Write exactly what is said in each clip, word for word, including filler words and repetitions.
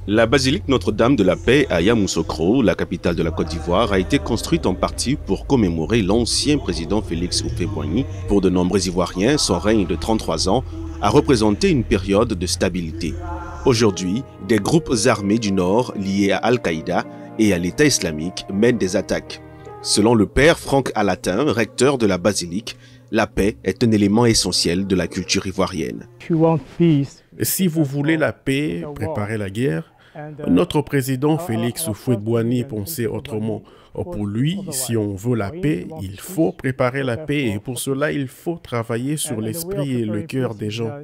La basilique Notre-Dame de la Paix à Yamoussoukro, la capitale de la Côte d'Ivoire, a été construite en partie pour commémorer l'ancien président Félix Houphouët-Boigny. Pour de nombreux Ivoiriens, son règne de trente-trois ans a représenté une période de stabilité. Aujourd'hui, des groupes armés du Nord liés à Al-Qaïda et à l'État islamique mènent des attaques. Selon le père Franck Alatin, recteur de la basilique, la paix est un élément essentiel de la culture ivoirienne. Si vous voulez la paix, préparez la guerre. Notre président Félix Houphouët-Boigny pensait autrement. Pour lui, si on veut la paix, il faut préparer la paix et pour cela, il faut travailler sur l'esprit et le cœur des gens.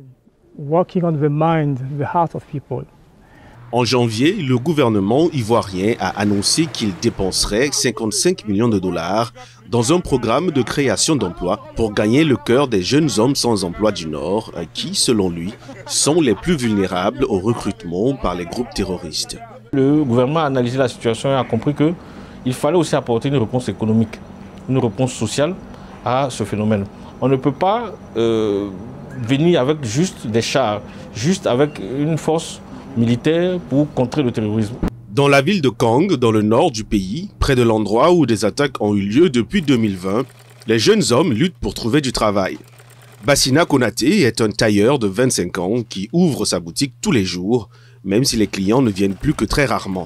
En janvier, le gouvernement ivoirien a annoncé qu'il dépenserait cinquante-cinq millions de dollars dans un programme de création d'emplois pour gagner le cœur des jeunes hommes sans emploi du Nord qui, selon lui, sont les plus vulnérables au recrutement par les groupes terroristes. Le gouvernement a analysé la situation et a compris qu'il fallait aussi apporter une réponse économique, une réponse sociale à ce phénomène. On ne peut pas euh, venir avec juste des chars, juste avec une force militaire pour contrer le terrorisme. Dans la ville de Kang, dans le nord du pays, près de l'endroit où des attaques ont eu lieu depuis deux mille vingt, les jeunes hommes luttent pour trouver du travail. Bassina Konaté est un tailleur de vingt-cinq ans qui ouvre sa boutique tous les jours, même si les clients ne viennent plus que très rarement.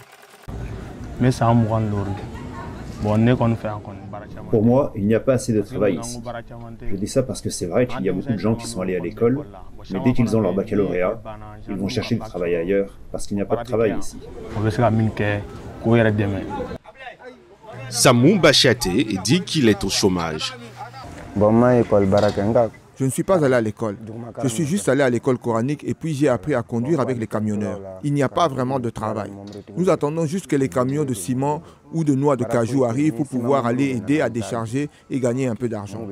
Pour moi, il n'y a pas assez de travail ici. Je dis ça parce que c'est vrai qu'il y a beaucoup de gens qui sont allés à l'école, mais dès qu'ils ont leur baccalauréat, ils vont chercher du travail ailleurs parce qu'il n'y a pas de travail ici. Samou Bachiaté dit qu'il est au chômage. Je ne suis pas allé à l'école. Je suis juste allé à l'école coranique et puis j'ai appris à conduire avec les camionneurs. Il n'y a pas vraiment de travail. Nous attendons juste que les camions de ciment ou de noix de cajou arrivent pour pouvoir aller aider à décharger et gagner un peu d'argent.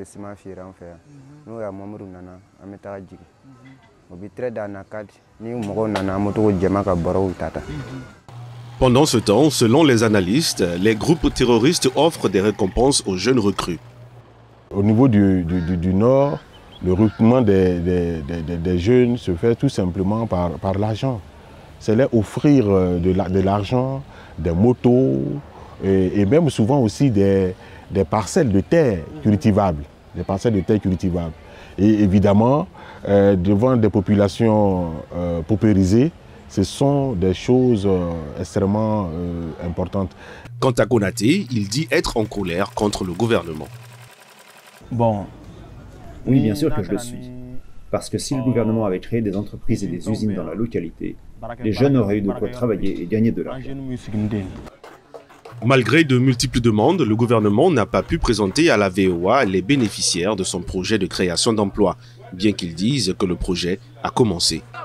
Pendant ce temps, selon les analystes, les groupes terroristes offrent des récompenses aux jeunes recrues. Au niveau du, du, du Nord, le recrutement des, des, des, des jeunes se fait tout simplement par, par l'argent. C'est leur offrir de l'argent, des motos et, et même souvent aussi des, des parcelles de terre cultivables. Des parcelles de terre cultivables. Et évidemment, euh, devant des populations euh, paupérisées, ce sont des choses euh, extrêmement euh, importantes. Quant à Konaté, il dit être en colère contre le gouvernement. Bon. Oui, bien sûr que je le suis. Parce que si le gouvernement avait créé des entreprises et des usines dans la localité, les jeunes auraient eu de quoi travailler et gagner de l'argent. Malgré de multiples demandes, le gouvernement n'a pas pu présenter à la V O A les bénéficiaires de son projet de création d'emplois, bien qu'ils disent que le projet a commencé.